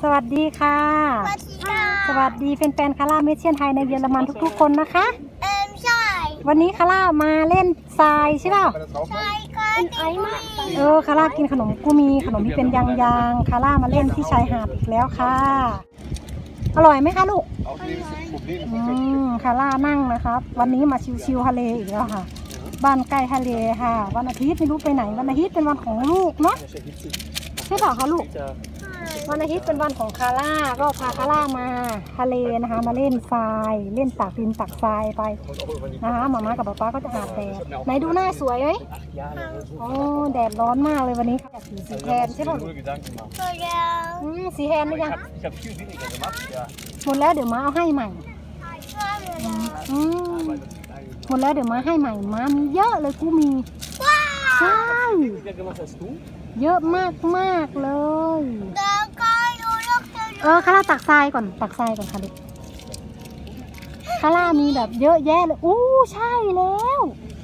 สวัสดีค่ะสวัสดีแฟนๆคาร่าเมเชียนไทยในเยอรมันทุกๆคนนะคะใช่วันนี้คาร่ามาเล่นทรายใช่เปล่าใช่ค่ะไอ้มากคาร่ากินขนมกูมีขนมที่เป็นยางคาร่ามาเล่นที่ชายหาดอีกแล้วค่ะอร่อยไหมคะลูกคาร่านั่งนะครับวันนี้มาชิวๆทะเลอีกแล้วค่ะบ้านใกล้ทะเลค่ะวันอาทิตย์ไม่รู้ไปไหนวันอาทิตย์เป็นวันของลูกเนาะใช่เปล่าคะลูกวันอาทิตย์เป็นวันของคาร่าก็พาคาร่ามาทะเลนะคะมาเล่นทรายเล่นตักดินตักทรายไปนะคะหม่ากับป๊าก็จะอาบแดดไหนดูหน้าสวยไหมโอ้แดดร้อนมากเลยวันนี้ค่ะสีแทนใช่ป่ะสีแทนหรือยังหมดแล้วเดี๋ยวม้าเอาให้ใหม่หมดแล้วเดี๋ยวม้าให้ใหม่ม้ามีเยอะเลยกูมีใช่เยอะมากเลยคาร่าตักทรายก่อนค่ะลูกคาร่ามีแบบเยอะแยะเลยอู้ใช่แล้ว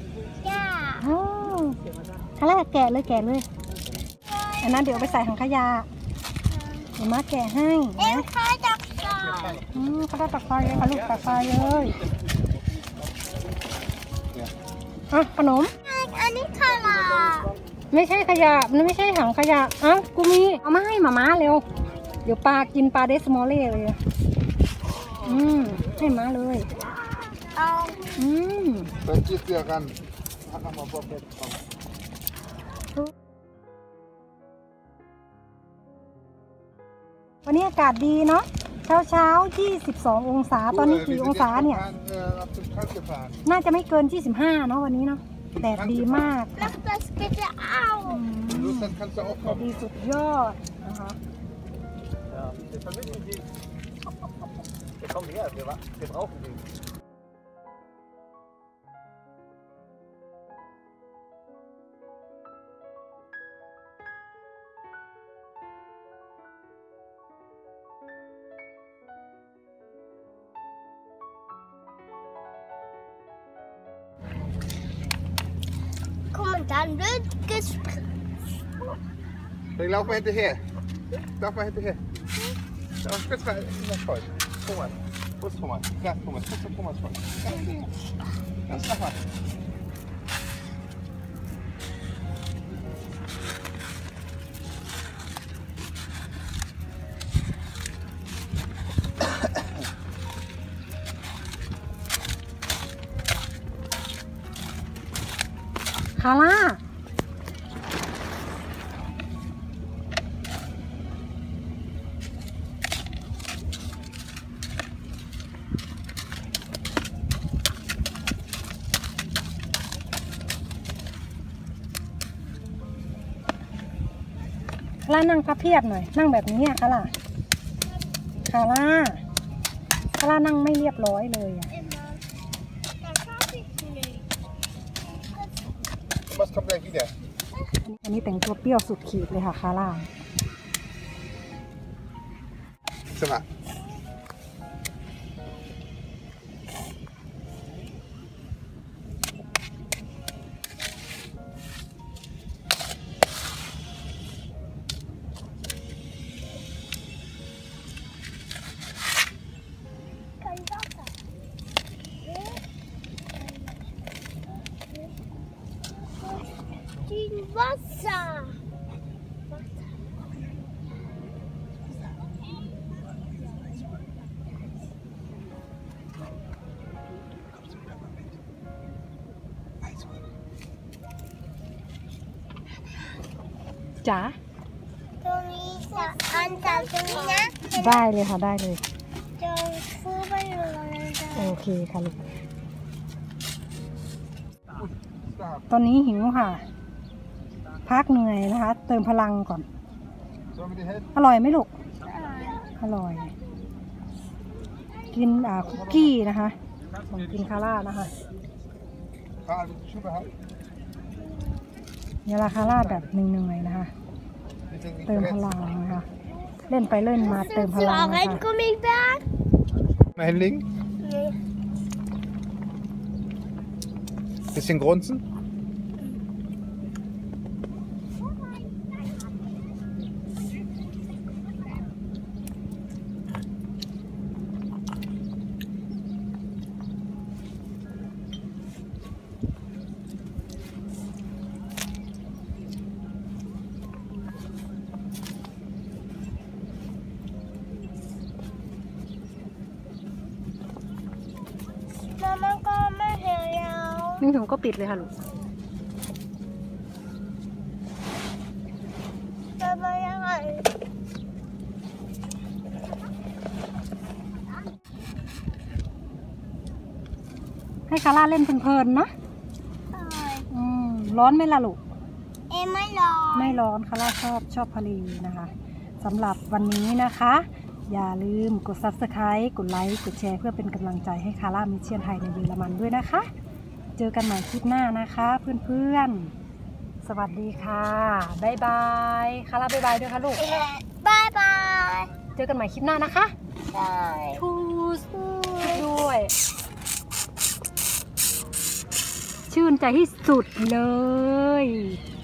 คาร่าแกะเลยอันนั้นเดี๋ยวไปใส่ถังขยะเดี๋ยวมาแกะให้นะคาร่าตักทรายเลยค่ะลูกตักทรายเลยขนมอันนี้คาร่าไม่ใช่ขยะมันไม่ใช่ถังขยะกูมีเอามาให้หม่าเร็วเดี๋ยวปลากินปลาเดสมอลเล่เลยให้ม้าเลยเป็นจีเสียกันวันนี้อากาศดีเนาะเช้า22องศาตอนนี้กี่องศาเนี่ยน่าจะไม่เกิน25เนาะวันนี้เนาะแดดดีมากแดดดีสุดยอดนะคะ Dan wird gespritzt. Lauf mal hinterher. Lauf mal hinterher. Spitz mal in das Kreuz. Thomas. Wo ist Thomas? Ja, Thomas. Wo ist der Thomas von? Ja, sag mal. คาร่านั่งพับเพียบหน่อยนั่งแบบนี้คาร่านั่งไม่เรียบร้อยเลยอันนี้แต่งตัวเปรี้ยวสุดขีดเลยค่ะคาร่าสมัคร Wasser. จ๋าตรงนี้จะอันจากตรงนี้นะได้เลยค่ะได้เลยจะซื้อไปอยู่เลยโอเคค่ะลูกตอนนี้หิวค่ะพักเหนื่อยนะคะเติมพลังก่อนอร่อยไหมลูกอร่อยกินคุกกี้นะคะผมกินคาร่านะคะเนี่ยละคาร่าแบบเหนื่อยนะคะเติมพลังนะคะเล่นไปเล่นมาเติมพลังนะคะ Mal hinlegen. Bisschen grunzen. หิวก็ปิดเลยค่ะลูกไปยังไงให้คาร่าเล่นเพลินๆนะร้อนไหมล่ะลูกไม่ร้อนไม่ร้อนคาร่าชอบทะเลนะคะสำหรับวันนี้นะคะ อย่าลืมกด Subscribe กดไลค์กดแชร์เพื่อเป็นกำลังใจให้คาร่ามิเชียนไทยในเยอรมันด้วยนะคะ เจอกันใหม่คลิปหน้านะคะเพื่อนๆสวัสดีค่ะบ๊ายบายคาร่าบ๊ายบายด้วยค่ะลูกบายบายเจอกันใหม่คลิปหน้านะคะใช่ทูสด้วยชื่นใจที่สุดเลย